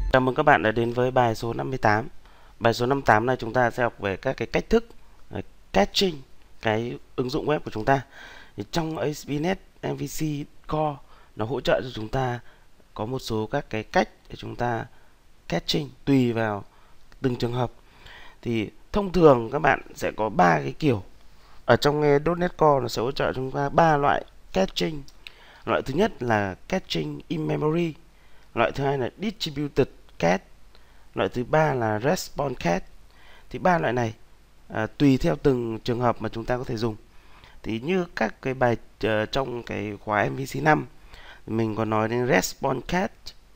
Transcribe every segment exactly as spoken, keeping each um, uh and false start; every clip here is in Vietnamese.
Chào mừng các bạn đã đến với bài số năm mươi tám. Bài số năm mươi tám này chúng ta sẽ học về các cái cách thức uh, caching cái ứng dụng web của chúng ta. Thì trong a ét pê net em vê xê Core nó hỗ trợ cho chúng ta có một số các cái cách để chúng ta caching tùy vào từng trường hợp. Thì thông thường các bạn sẽ có ba cái kiểu. Ở trong .nét Core nó sẽ hỗ trợ chúng ta ba loại caching. Loại thứ nhất là caching in memory, loại thứ hai là distributed cache, loại thứ ba là response cache. Thì ba loại này à, tùy theo từng trường hợp mà chúng ta có thể dùng. Thì như các cái bài uh, trong cái khóa em vê xê năm mình có nói đến response cache.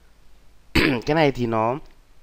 Cái này thì nó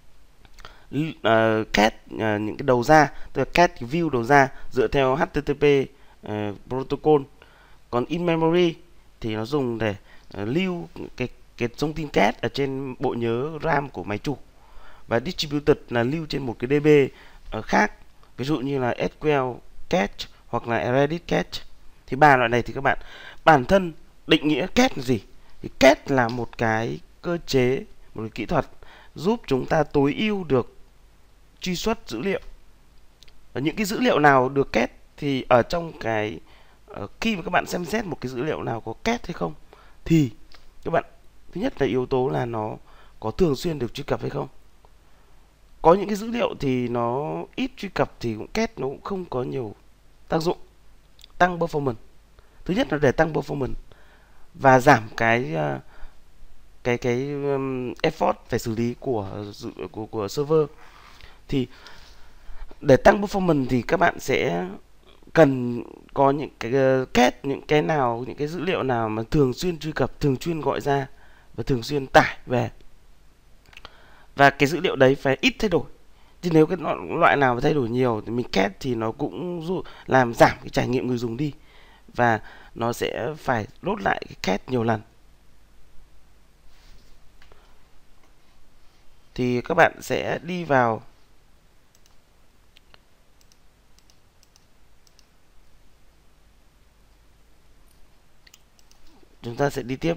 uh, cache uh, những cái đầu ra, tức là cache view đầu ra dựa theo hát tê tê pê uh, protocol. Còn in memory thì nó dùng để uh, lưu cái cái thông tin cache ở trên bộ nhớ RAM của máy chủ. Và distributed là lưu trên một cái đê bê uh, khác, ví dụ như là ét quy eo cache hoặc là Redis cache. Thì ba loại này thì các bạn bản thân định nghĩa cache là gì? Thì cache là một cái cơ chế, một cái kỹ thuật giúp chúng ta tối ưu được truy xuất dữ liệu. Và những cái dữ liệu nào được cache thì ở trong cái uh, khi mà các bạn xem xét một cái dữ liệu nào có cache hay không thì các bạn thứ nhất là yếu tố là nó có thường xuyên được truy cập hay không. Có những cái dữ liệu thì nó ít truy cập thì cũng cache nó cũng không có nhiều tác dụng. Tăng performance, thứ nhất là để tăng performance và giảm cái uh, cái cái um, effort phải xử lý của của của server. Thì để tăng performance thì các bạn sẽ cần có những cái uh, cache, những cái nào, những cái dữ liệu nào mà thường xuyên truy cập, thường xuyên gọi ra và thường xuyên tải về. Và cái dữ liệu đấy phải ít thay đổi. Thì nếu cái loại nào mà thay đổi nhiều thì mình cache thì nó cũng làm giảm cái trải nghiệm người dùng đi. Và nó sẽ phải load lại cái cache nhiều lần. Thì các bạn sẽ đi vào chúng ta sẽ đi tiếp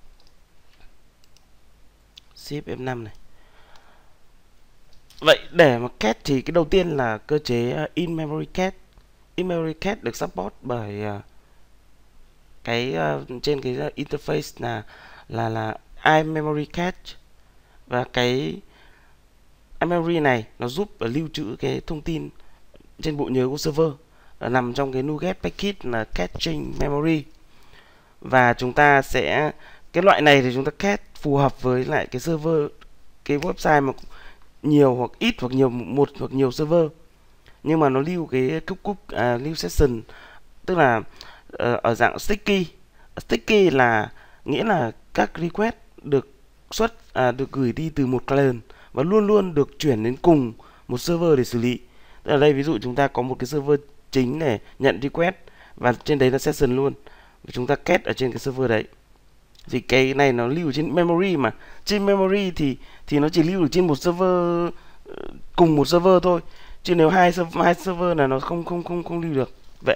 Shift F năm này. Vậy để mà cache thì cái đầu tiên là cơ chế in memory cache. In memory cache được support bởi uh, cái uh, trên cái interface là là là iMemory cache. Và cái iMemory này nó giúp uh, lưu trữ cái thông tin trên bộ nhớ của server, uh, nằm trong cái NuGet package là caching memory. Và chúng ta sẽ cái loại này thì chúng ta cache phù hợp với lại cái server, cái website mà nhiều hoặc ít hoặc nhiều, một hoặc nhiều server, nhưng mà nó lưu cái cúp cúp à, lưu session, tức là uh, ở dạng sticky. Sticky là nghĩa là các request được xuất à, được gửi đi từ một client và luôn luôn được chuyển đến cùng một server để xử lý. Tức là đây ví dụ chúng ta có một cái server chính để nhận request và trên đấy là session luôn, và chúng ta cache ở trên cái server đấy. Thì cái này nó lưu trên memory, mà trên memory thì thì nó chỉ lưu được trên một server, cùng một server thôi, chứ nếu hai server hai server là nó không không không không lưu được. Vậy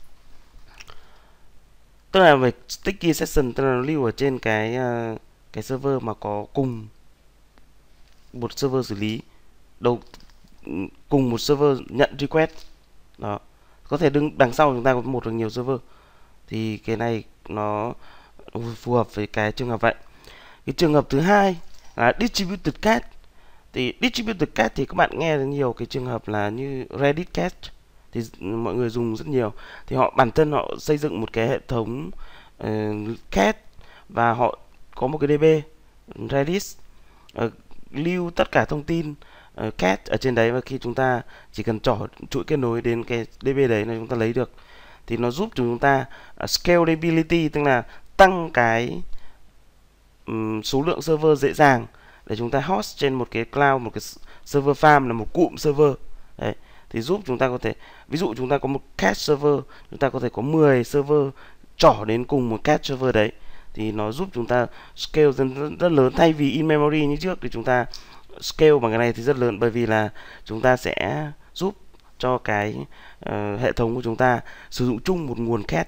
tức là về sticky session, tức là nó lưu ở trên cái uh, cái server mà có cùng một server xử lý, đầu cùng một server nhận request đó. Có thể đứng đằng sau chúng ta có một hoặc nhiều server, thì cái này nó phù hợp với cái trường hợp vậy. Cái trường hợp thứ hai là distributed cache. Thì distributed cache thì các bạn nghe nhiều cái trường hợp là như Redis cache thì mọi người dùng rất nhiều. Thì họ bản thân họ xây dựng một cái hệ thống uh, cache và họ có một cái đê bê Redis uh, lưu tất cả thông tin uh, cache ở trên đấy, và khi chúng ta chỉ cần trỏ chuỗi kết nối đến cái đê bê đấy là chúng ta lấy được. Thì nó giúp chúng ta uh, scalability, tức là tăng cái um, số lượng server dễ dàng để chúng ta host trên một cái cloud, một cái server farm là một cụm server đấy. Thì giúp chúng ta có thể, ví dụ chúng ta có một cache server, chúng ta có thể có mười server trỏ đến cùng một cache server đấy, thì nó giúp chúng ta scale rất, rất lớn. Thay vì in memory như trước thì chúng ta scale bằng cái này thì rất lớn, bởi vì là chúng ta sẽ giúp cho cái uh, hệ thống của chúng ta sử dụng chung một nguồn cache,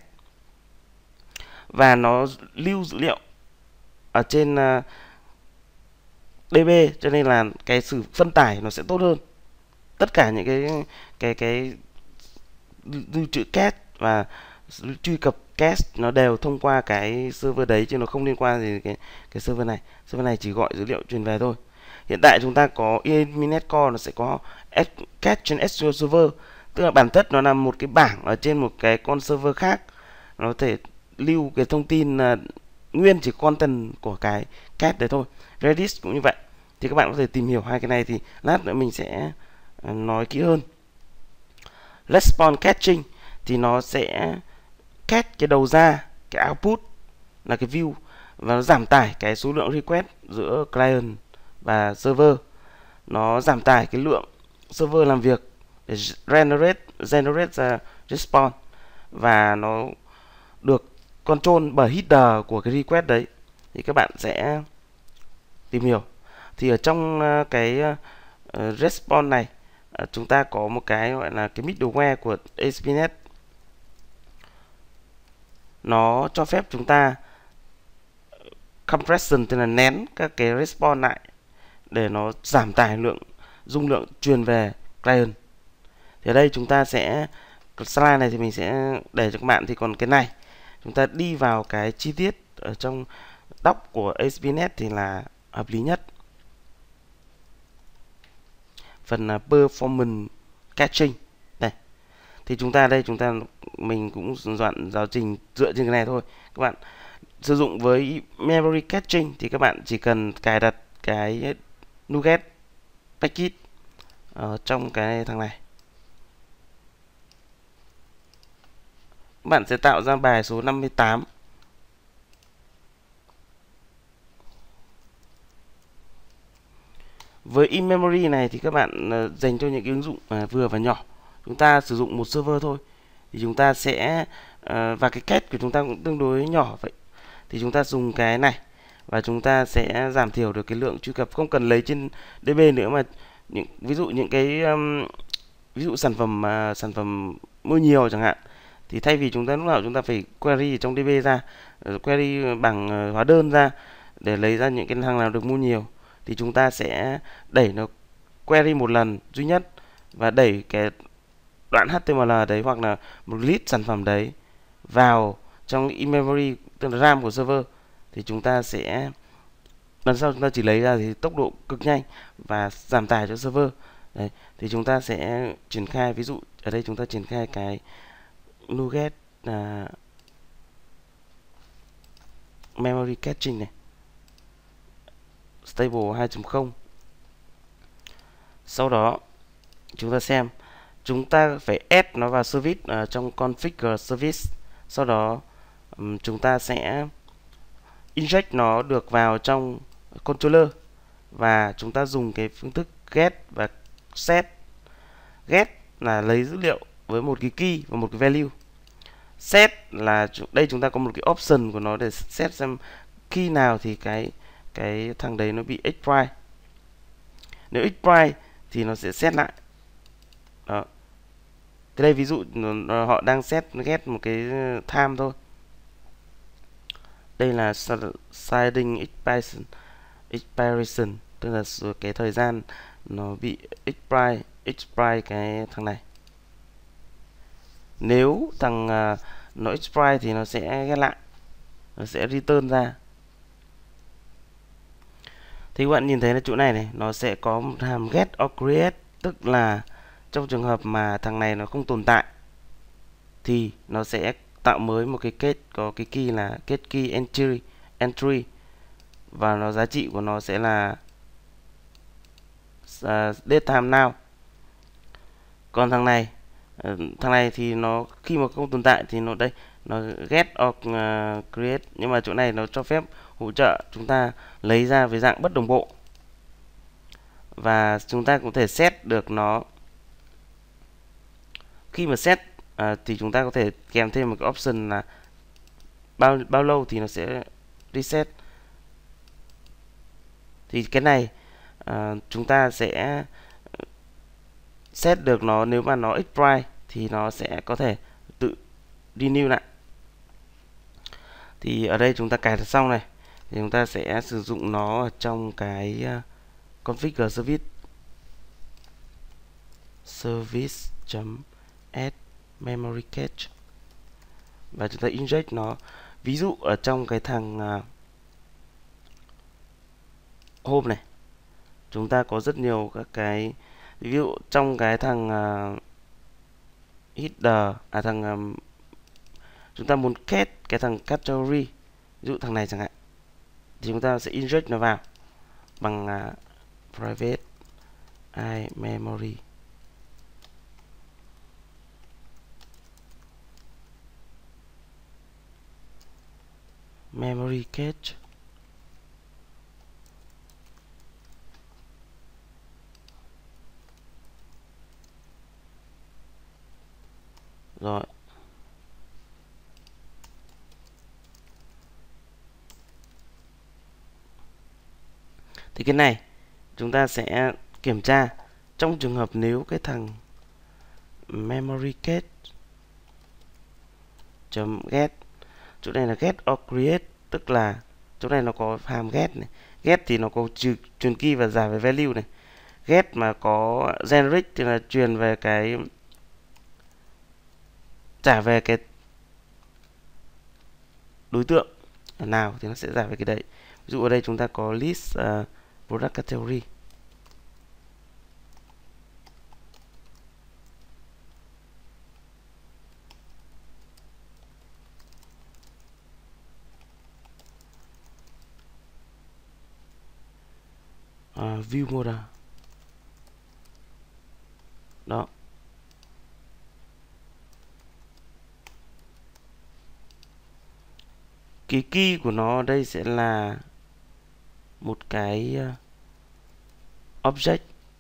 và nó lưu dữ liệu ở trên uh, đê bê, cho nên là cái sự phân tải nó sẽ tốt hơn. Tất cả những cái cái cái lưu trữ cache và truy cập cache nó đều thông qua cái server đấy, chứ nó không liên quan gì cái cái server này. Server này chỉ gọi dữ liệu truyền về thôi. Hiện tại chúng ta có e ét pê net Core, nó sẽ có cache trên ét quy eo Server, tức là bản chất nó là một cái bảng ở trên một cái con server khác, nó có thể lưu cái thông tin uh, nguyên chỉ content của cái cache đấy thôi. Redis cũng như vậy. Thì các bạn có thể tìm hiểu hai cái này, thì lát nữa mình sẽ uh, nói kỹ hơn. Response caching thì nó sẽ cache cái đầu ra, cái output là cái view, và nó giảm tải cái số lượng request giữa client và server. Nó giảm tải cái lượng server làm việc để generate generate ra response, và nó được control bởi header của cái request đấy. Thì các bạn sẽ tìm hiểu. Thì ở trong cái uh, response này, uh, chúng ta có một cái gọi là cái middleware của a ét pê net. Nó cho phép chúng ta compression, tức là nén các cái response lại để nó giảm tải lượng dung lượng truyền về client. Thì ở đây chúng ta sẽ, slide này thì mình sẽ để cho các bạn, thì còn cái này chúng ta đi vào cái chi tiết ở trong doc của a ét pê net thì là hợp lý nhất. Phần là performance caching đây, thì chúng ta đây chúng ta mình cũng soạn giáo trình dựa trên cái này thôi. Các bạn sử dụng với memory caching thì các bạn chỉ cần cài đặt cái NuGet package ở trong cái thằng này. Các bạn sẽ tạo ra bài số năm mươi tám. Với in-memory này thì các bạn uh, dành cho những cái ứng dụng uh, vừa và nhỏ. Chúng ta sử dụng một server thôi, thì chúng ta sẽ uh, và cái cache của chúng ta cũng tương đối nhỏ vậy, thì chúng ta dùng cái này và chúng ta sẽ giảm thiểu được cái lượng truy cập, không cần lấy trên đê bê nữa, mà những ví dụ những cái um, ví dụ sản phẩm uh, sản phẩm mua nhiều chẳng hạn, thì thay vì chúng ta lúc nào chúng ta phải query trong đê bê ra, uh, query bằng uh, hóa đơn ra để lấy ra những cái hàng nào được mua nhiều, thì chúng ta sẽ đẩy nó query một lần duy nhất và đẩy cái đoạn hát tê em lờ đấy hoặc là một list sản phẩm đấy vào trong in-memory, tức là RAM của server, thì chúng ta sẽ lần sau chúng ta chỉ lấy ra thì tốc độ cực nhanh và giảm tải cho server. Đấy, thì chúng ta sẽ triển khai, ví dụ ở đây chúng ta triển khai cái NuGet uh, memory caching này, stable hai chấm không. Sau đó chúng ta xem, chúng ta phải add nó vào service uh, trong configure service. Sau đó um, chúng ta sẽ inject nó được vào trong controller, và chúng ta dùng cái phương thức get và set. Get là lấy dữ liệu với một cái key và một cái value. Set là đây chúng ta có một cái option của nó để set xem khi nào thì cái cái thằng đấy nó bị exploit. Nếu exploit thì nó sẽ set lại. Đó. Thế đây ví dụ nó, họ đang set get một cái time thôi. Đây là sliding expiration, expiration tức là cái thời gian nó bị exploit, exploit cái thằng này. Nếu thằng uh, nó exploit thì nó sẽ get lại, nó sẽ return ra. Thì các bạn nhìn thấy là chỗ này này, nó sẽ có một hàm get or create, tức là trong trường hợp mà thằng này nó không tồn tại thì nó sẽ tạo mới một cái kết có cái key là kết key entry entry và nó giá trị của nó sẽ là uh, date time now. Còn thằng này uh, thằng này thì nó khi mà không tồn tại thì nó đây nó get or uh, create, nhưng mà chỗ này nó cho phép hỗ trợ chúng ta lấy ra với dạng bất đồng bộ, và chúng ta có thể set được nó. Khi mà set à, thì chúng ta có thể kèm thêm một cái option là bao bao lâu thì nó sẽ reset. Thì cái này à, chúng ta sẽ set được nó, nếu mà nó exploit thì nó sẽ có thể tự renew lại. Thì ở đây chúng ta cài đặt xong này, thì chúng ta sẽ sử dụng nó ở trong cái configure service service chấm add memory cache, và chúng ta inject nó. Ví dụ ở trong cái thằng uh, home này, chúng ta có rất nhiều các cái, ví dụ trong cái thằng uh, header, à thằng um, chúng ta muốn cache cái thằng category, ví dụ thằng này chẳng hạn, thì chúng ta sẽ inject nó vào bằng uh, private i memory memory cache. Rồi. Thì cái này chúng ta sẽ kiểm tra trong trường hợp nếu cái thằng memory cache chấm get, chỗ này là get or create, tức là chỗ này nó có hàm get này. Get thì nó có trừ, truyền key và giải về value này. Get mà có generic thì là truyền về cái, trả về cái đối tượng nào thì nó sẽ giải về cái đấy. Ví dụ ở đây chúng ta có list uh, product category. Uh, view model. Đó. Cái key của nó ở đây sẽ là một cái uh, object.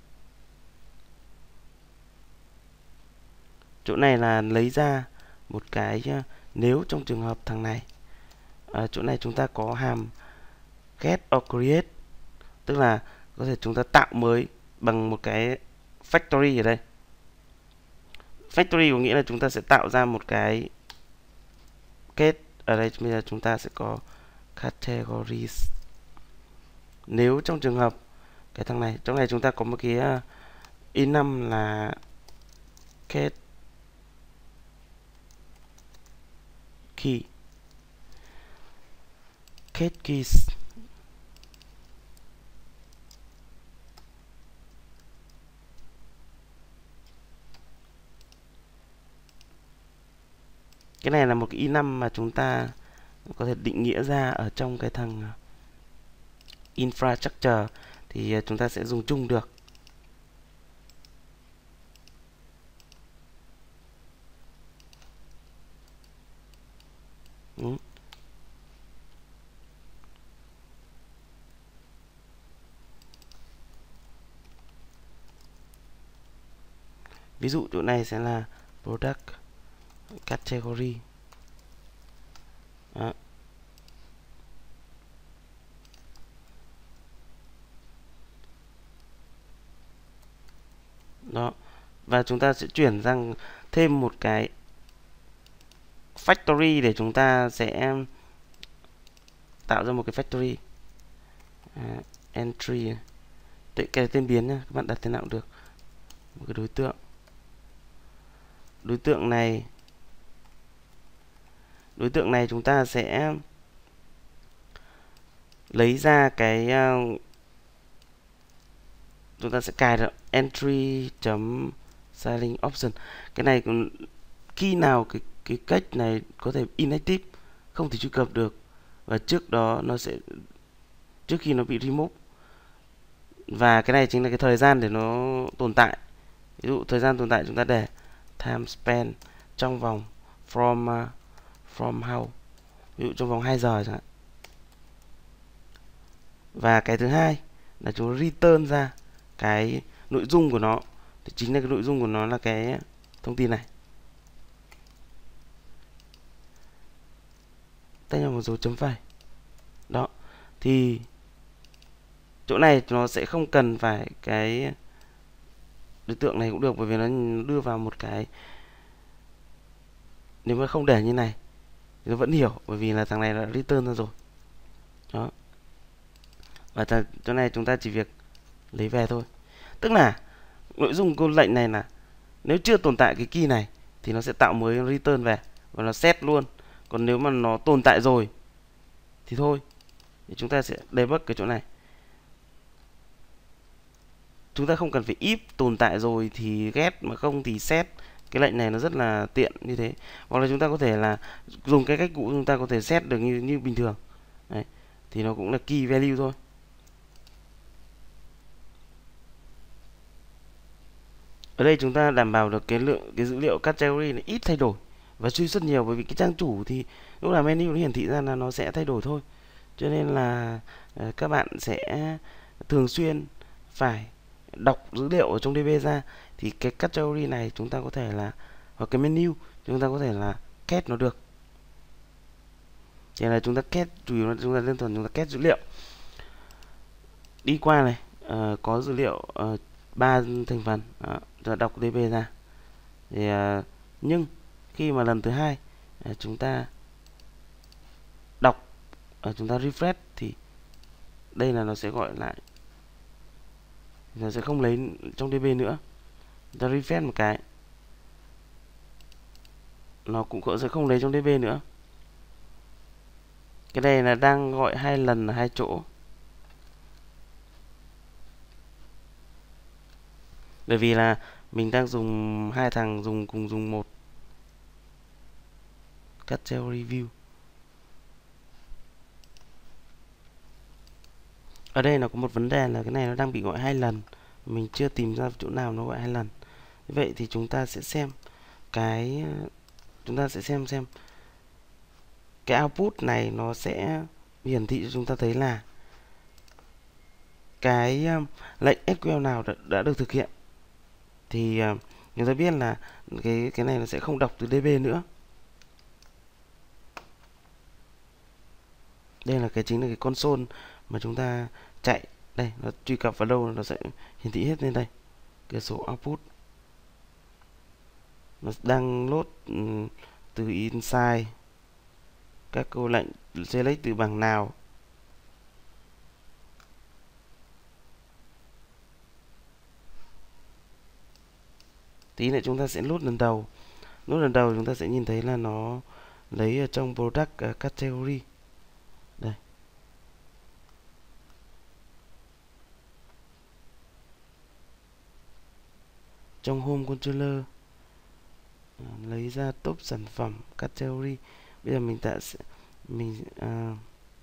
Chỗ này là lấy ra một cái uh, nếu trong trường hợp thằng này, uh, chỗ này chúng ta có hàm get or create, tức là có thể chúng ta tạo mới bằng một cái factory ở đây. Factory có nghĩa là chúng ta sẽ tạo ra một cái kết. Ở đây bây giờ chúng ta sẽ có categories. Nếu trong trường hợp cái thằng này, trong này chúng ta có một cái uh, i năm là get key, get keys. Cái này là một cái i năm mà chúng ta có thể định nghĩa ra ở trong cái thằng infrastructure, thì chúng ta sẽ dùng chung được. Ừ. Ví dụ chỗ này sẽ là product category. Đó. Đó. Và chúng ta sẽ chuyển sang thêm một cái factory để chúng ta sẽ tạo ra một cái factory. À, entry. Cái tên biến nhá, các bạn đặt thế nào cũng được. Một cái đối tượng. Đối tượng này đối tượng này chúng ta sẽ lấy ra cái uh, chúng ta sẽ cài được entry chấm styling option. Cái này khi nào cái cái cách này có thể inactive, không thể truy cập được, và trước đó nó sẽ, trước khi nó bị remove, và cái này chính là cái thời gian để nó tồn tại. Ví dụ thời gian tồn tại chúng ta để time spent trong vòng from uh, from how, ví dụ trong vòng hai giờ chẳng hạn. Và cái thứ hai là chúng return ra cái nội dung của nó, thì chính là cái nội dung của nó là cái thông tin này. Tách nhau một dấu chấm phẩy. Đó. Thì chỗ này nó sẽ không cần phải cái đối tượng này cũng được, bởi vì nó đưa vào một cái, nếu mà không để như này thì nó vẫn hiểu, bởi vì là thằng này đã return ra rồi. Đó. Và chỗ này chúng ta chỉ việc lấy về thôi. Tức là nội dung câu lệnh này là nếu chưa tồn tại cái key này thì nó sẽ tạo mới return về và nó set luôn. Còn nếu mà nó tồn tại rồi thì thôi, thì chúng ta sẽ debug cái chỗ này. Chúng ta không cần phải if tồn tại rồi thì get, mà không thì set. Cái lệnh này nó rất là tiện như thế. Hoặc là chúng ta có thể là dùng cái cách cũ, chúng ta có thể set được như như bình thường. Đấy. Thì nó cũng là key value thôi. Ở đây chúng ta đảm bảo được cái lượng cái dữ liệu category này ít thay đổi và truy xuất nhiều, bởi vì cái trang chủ thì lúc nào menu nó hiển thị ra là nó sẽ thay đổi thôi. Cho nên là uh, các bạn sẽ thường xuyên phải đọc dữ liệu ở trong đê bê ra, thì cái category này chúng ta có thể là, hoặc cái menu chúng ta có thể là get nó được. Thì là chúng ta get, chủ yếu là chúng ta đơn thuần chúng ta get dữ liệu. Đi qua này, uh, có dữ liệu ba uh, thành phần, đó, chúng ta đọc đê bê ra. Thì uh, nhưng khi mà lần thứ hai uh, chúng ta đọc, uh, chúng ta refresh thì đây là nó sẽ gọi lại, nó sẽ không lấy trong đê bê nữa. Chúng ta refresh một cái, nó cũng sẽ không lấy trong đê bê nữa. Cái này là đang gọi hai lần ở hai chỗ. Bởi vì là mình đang dùng hai thằng dùng cùng dùng một category view. Ở đây nó có một vấn đề là cái này nó đang bị gọi hai lần, mình chưa tìm ra chỗ nào nó gọi hai lần. Vậy thì chúng ta sẽ xem cái chúng ta sẽ xem xem cái output này nó sẽ hiển thị cho chúng ta thấy là cái lệnh ét quy eo nào đã, đã được thực hiện. Thì uh, chúng ta biết là cái cái này nó sẽ không đọc từ đê bê nữa. Đây là cái chính là cái console mà chúng ta chạy. Đây, nó truy cập vào đâu nó sẽ hiển thị hết lên đây. Cái số output nó đang load um, từ inside các câu lệnh select từ bảng nào. Tí nữa chúng ta sẽ load lần đầu. Load lần đầu chúng ta sẽ nhìn thấy là nó lấy ở trong product uh, category. Đây. Trong home controller uh, lấy ra top sản phẩm category. Bây giờ mình ta sẽ mình uh,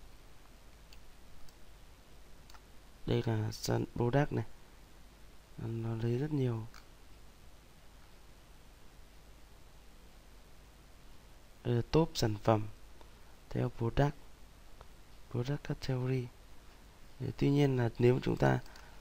đây là product này. Nó lấy rất nhiều. Đây là top sản phẩm theo product product category. Tuy nhiên là nếu chúng ta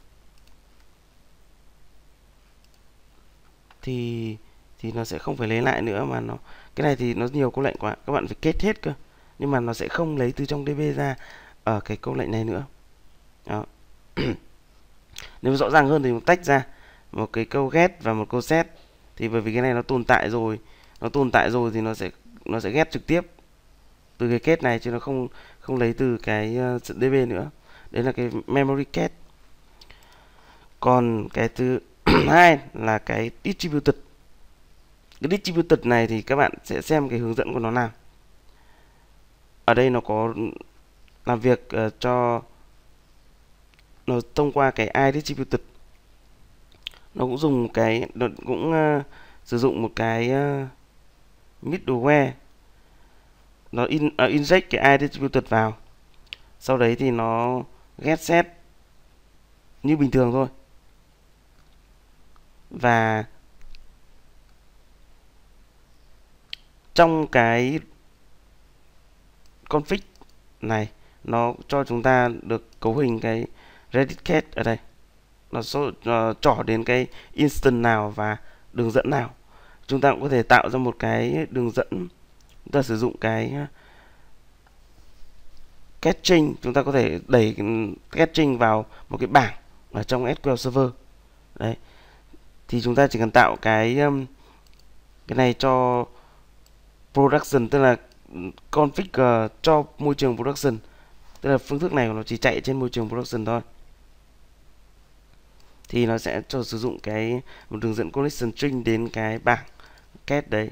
thì thì nó sẽ không phải lấy lại nữa, mà nó cái này thì nó nhiều câu lệnh quá, các bạn phải kết hết cơ, nhưng mà nó sẽ không lấy từ trong đê bê ra ở cái câu lệnh này nữa. Đó. Nếu rõ ràng hơn thì mình tách ra một cái câu get và một câu set. Thì bởi vì cái này nó tồn tại rồi, nó tồn tại rồi thì nó sẽ nó sẽ get trực tiếp từ cái kết này, chứ nó không không lấy từ cái uh, đê bê nữa. Đấy là cái memory get. Còn cái thứ hai là cái distributed. Cái distributed này thì các bạn sẽ xem cái hướng dẫn của nó nào. Ở đây nó có làm việc uh, cho nó thông qua cái iDistributed. Nó cũng dùng cái nó cũng uh, sử dụng một cái uh, middleware. Nó in, uh, inject cái iDistributed vào. Sau đấy thì nó get set như bình thường thôi. Và trong cái config này nó cho chúng ta được cấu hình cái Reddit case ở đây. Nó số uh, trỏ đến cái instance nào và đường dẫn nào. Chúng ta cũng có thể tạo ra một cái đường dẫn. Chúng ta sử dụng cái caching, chúng ta có thể đẩy caching vào một cái bảng ở trong ét quy eo Server. Đấy. Thì chúng ta chỉ cần tạo cái um, cái này cho production, tức là config cho môi trường production. Tức là phương thức này nó chỉ chạy trên môi trường production thôi. thì nó sẽ cho sử dụng cái một đường dẫn connection string đến cái bảng get đấy.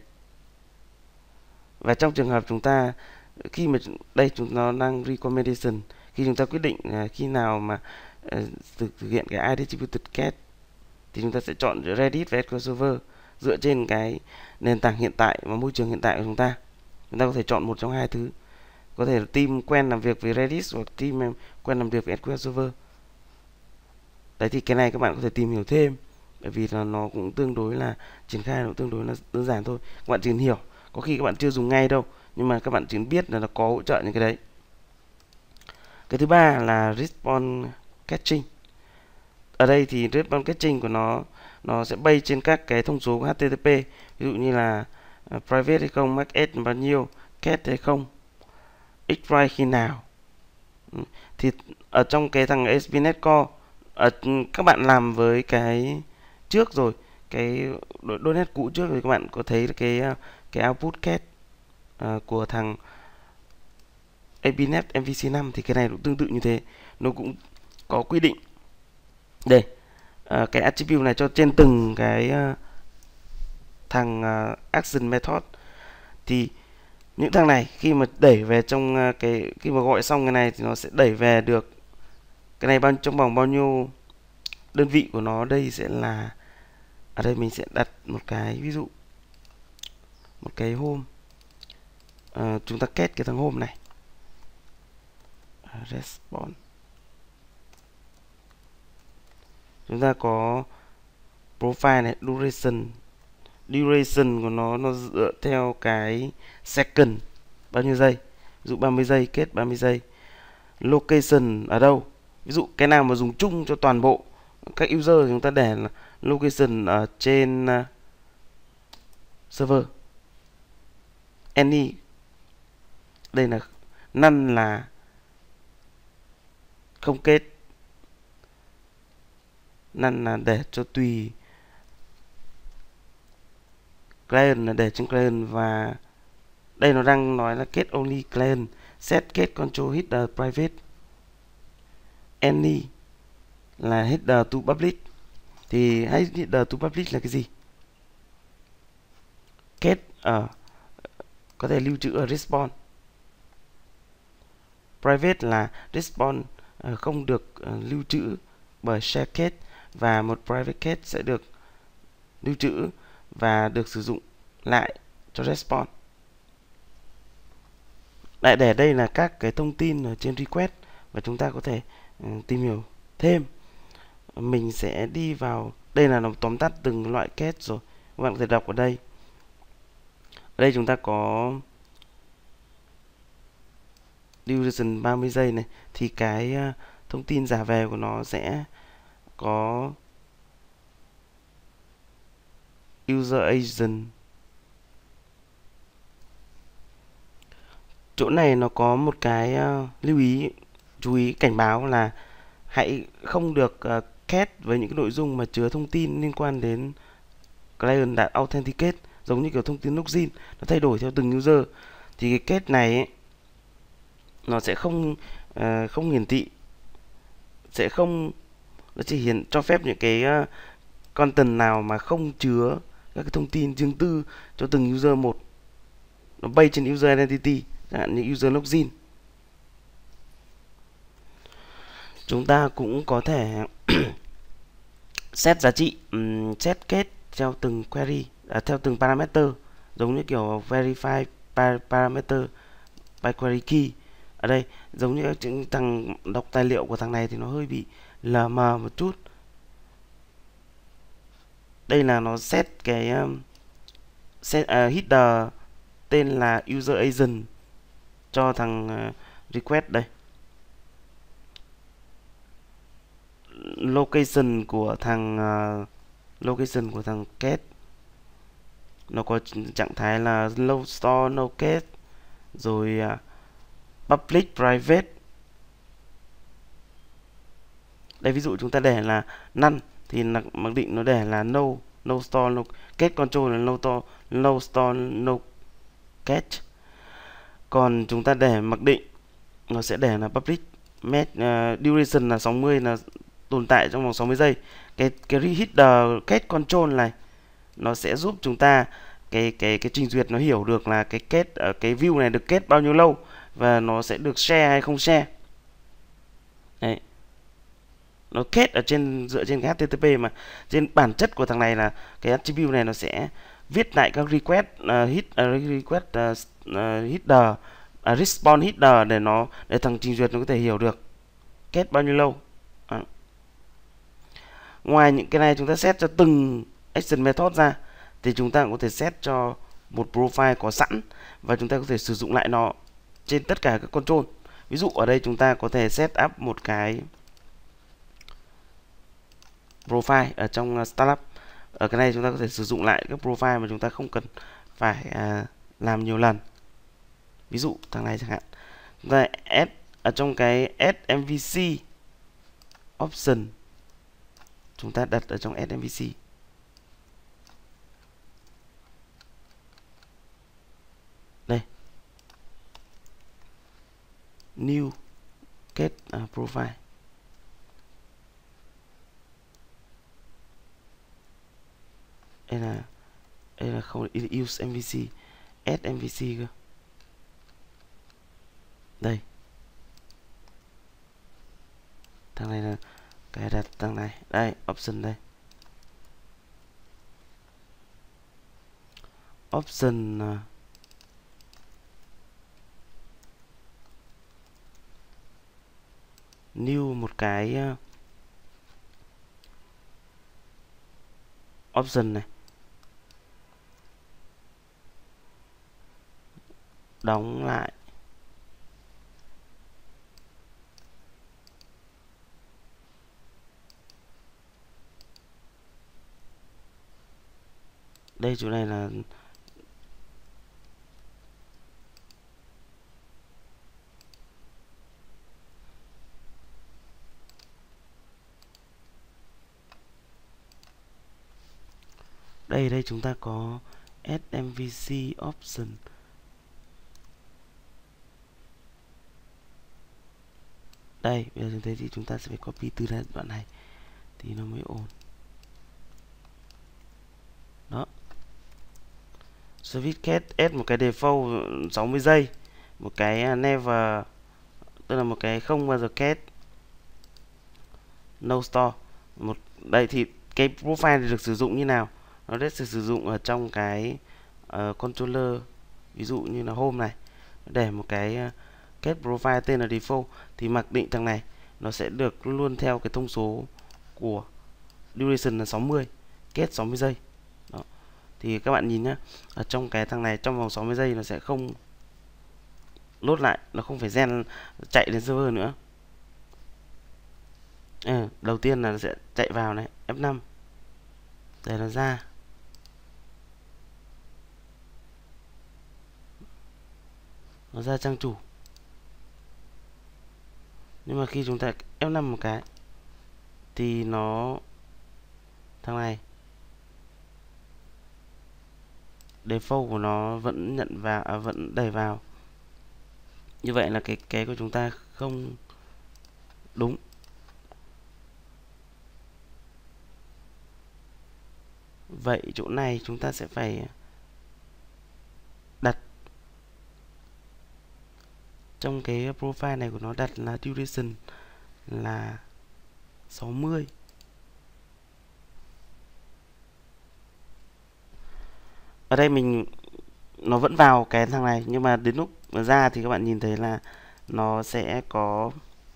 Và trong trường hợp chúng ta khi mà đây chúng nó đang recommendation, khi chúng ta quyết định uh, khi nào mà uh, thực, thực hiện cái iDistributed get thì chúng ta sẽ chọn giữa Redis và ét quy eo Server dựa trên cái nền tảng hiện tại và môi trường hiện tại của chúng ta. Chúng ta có thể chọn một trong hai thứ, có thể là team quen làm việc với Redis hoặc team quen làm việc với ét quy eo Server. Đấy thì cái này các bạn có thể tìm hiểu thêm, bởi vì là nó cũng tương đối là triển khai nó tương đối là đơn giản thôi. Các bạn chỉ hiểu, có khi các bạn chưa dùng ngay đâu, nhưng mà các bạn chỉ biết là nó có hỗ trợ những cái đấy. Cái thứ ba là response caching. Ở đây thì response caching của nó nó sẽ bay trên các cái thông số của hát tê tê pê, ví dụ như là uh, private hay không, mac s bao nhiêu, cat hay không, xprize khi nào. Thì ở trong cái thằng ét pê net Core, ở các bạn làm với cái trước rồi, cái đôi net cũ trước thì các bạn có thấy cái cái output cat uh, của thằng a pê net em vê xê năm thì cái này cũng tương tự như thế, nó cũng có quy định đây uh, cái attribute này cho trên từng cái uh, thằng uh, action method. Thì những thằng này khi mà đẩy về trong uh, cái khi mà gọi xong cái này thì nó sẽ đẩy về được cái này bao trong vòng bao nhiêu đơn vị của nó. Đây sẽ là, ở đây mình sẽ đặt một cái ví dụ, một cái home, uh, chúng ta kết cái thằng home này uh, response. Chúng ta có profile này, duration duration của nó nó dựa theo cái second bao nhiêu giây, ví dụ ba mươi giây, kết ba mươi giây. Location ở đâu, ví dụ cái nào mà dùng chung cho toàn bộ các user thì chúng ta để là location ở trên uh, server. Any, đây là none là không kết, none là để cho tùy client, là để trên client. Và đây nó đang nói là kết only client, set kết control header private. Any là header to public. Thì header to public là cái gì? Kết ở uh, có thể lưu trữ ở response. Private là response uh, không được uh, lưu trữ bởi share kết, và một private kết sẽ được lưu trữ và được sử dụng lại cho response. Lại để đây là các cái thông tin ở trên request và chúng ta có thể uh, tìm hiểu thêm. Mình sẽ đi vào đây là nó tóm tắt từng loại kết rồi, các bạn có thể đọc ở đây. Ở đây chúng ta có duration ba mươi giây này, thì cái uh, thông tin giả về của nó sẽ có user agent. Chỗ này nó có một cái uh, lưu ý, chú ý cảnh báo là hãy không được uh, kết với những cái nội dung mà chứa thông tin liên quan đến client đã authenticate, giống như kiểu thông tin login nó thay đổi theo từng user. Thì cái kết này ấy, nó sẽ không uh, không hiển thị, sẽ không, nó chỉ hiển cho phép những cái uh, content nào mà không chứa các cái thông tin riêng tư cho từng user một, nó bay trên user identity, chẳng hạn như user login. Chúng ta cũng có thể set giá trị, um, set kết theo từng query, à, theo từng parameter, giống như kiểu verify parameter by query key. Ở đây giống như những thằng đọc tài liệu của thằng này thì nó hơi bị lờ mờ một chút. Đây là nó set cái um, set uh, header tên là user agent cho thằng uh, request đây. Location của thằng uh, location của thằng get nó có trạng thái là low store no get, rồi uh, public private. Đây ví dụ chúng ta để là none thì mặc định nó để là no no store no get control là no store no store no get. Còn chúng ta để mặc định nó sẽ để là public met uh, duration là sáu mươi, là tồn tại trong vòng sáu mươi giây. Cái cái reheader kết control này nó sẽ giúp chúng ta cái cái cái trình duyệt nó hiểu được là cái kết ở cái view này được kết bao nhiêu lâu và nó sẽ được share hay không share. Đấy. Nó kết ở trên dựa trên cái hát tê tê pê, mà trên bản chất của thằng này là cái attribute này nó sẽ viết lại các request uh, hit uh, request uh, uh, header uh, response header để nó để thằng trình duyệt nó có thể hiểu được kết bao nhiêu lâu. À. Ngoài những cái này chúng ta set cho từng action method ra thì chúng ta cũng có thể set cho một profile có sẵn và chúng ta có thể sử dụng lại nó trên tất cả các control. Ví dụ ở đây chúng ta có thể set up một cái profile ở trong startup. Ở cái này chúng ta có thể sử dụng lại các profile mà chúng ta không cần phải à, làm nhiều lần. Ví dụ thằng này chẳng hạn, chúng ta add ở trong cái add em vê xê option, chúng ta đặt ở trong add em vê xê. Đây, new get uh, profile. Đây là đây là không use em vê xê, add em vê xê cơ. Đây, thằng này là cài đặt thằng này, đây option đây, option uh, new một cái uh, option này, đóng lại. Đây chỗ này là đây đây chúng ta có add em vê xê option. Đây, bây giờ chúng thấy thì chúng ta sẽ phải copy từ đoạn này thì nó mới ổn. Đó. Service get add một cái default sáu mươi giây, một cái never, tức là một cái không bao giờ get, no store. Một đây thì cái profile được sử dụng như nào? Nó sẽ được sử dụng ở trong cái uh, controller, ví dụ như là home này, để một cái uh, get profile tên là default thì mặc định thằng này nó sẽ được luôn theo cái thông số của duration là sáu mươi, get sáu mươi giây. Đó. Thì các bạn nhìn nhá, ở trong cái thằng này trong vòng sáu mươi giây nó sẽ không load lại, nó không phải gen chạy đến server nữa. À, đầu tiên là nó sẽ chạy vào này, F năm để nó ra. Nó ra trang chủ. Nhưng mà khi chúng ta F năm một cái thì nó thằng này default của nó vẫn nhận vào à, vẫn đẩy vào. Như vậy là cái cái của chúng ta không đúng. Vậy chỗ này chúng ta sẽ phải đặt trong cái profile này của nó, đặt là duration là sáu mươi. Ở đây mình nó vẫn vào cái thằng này, nhưng mà đến lúc mà ra thì các bạn nhìn thấy là nó sẽ có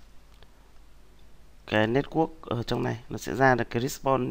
cái network ở trong này, nó sẽ ra được cái response,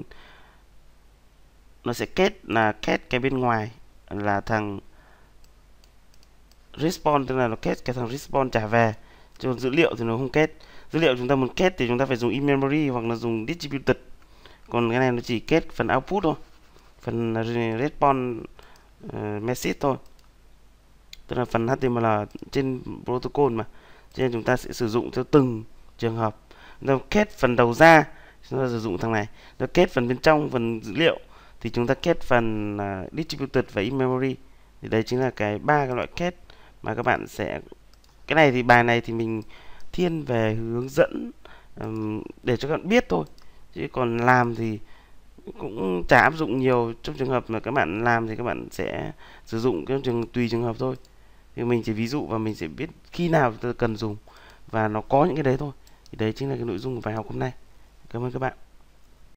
nó sẽ kết là kết cái bên ngoài là thằng response, tức là nó kết cái thằng response trả về, chứ dữ liệu thì nó không kết. Dữ liệu chúng ta muốn kết thì chúng ta phải dùng in memory hoặc là dùng distributed, còn cái này nó chỉ kết phần output thôi, phần response uh, message thôi, tức là phần hát tê em lờ trên protocol mà, cho nên chúng ta sẽ sử dụng theo từng trường hợp. Chúng ta kết phần đầu ra chúng ta sử dụng thằng này, nó kết phần bên trong phần dữ liệu thì chúng ta kết phần uh, distributed và in memory. Thì đây chính là cái ba cái loại kết mà các bạn sẽ, cái này thì bài này thì mình thiên về hướng dẫn ừm, để cho các bạn biết thôi, chứ còn làm thì cũng chả áp dụng nhiều. Trong trường hợp mà các bạn làm thì các bạn sẽ sử dụng cái trường tùy trường hợp thôi, thì mình chỉ ví dụ và mình sẽ biết khi nào chúng ta cần dùng và nó có những cái đấy thôi. Thì đấy chính là cái nội dung của bài học hôm nay. Cảm ơn các bạn.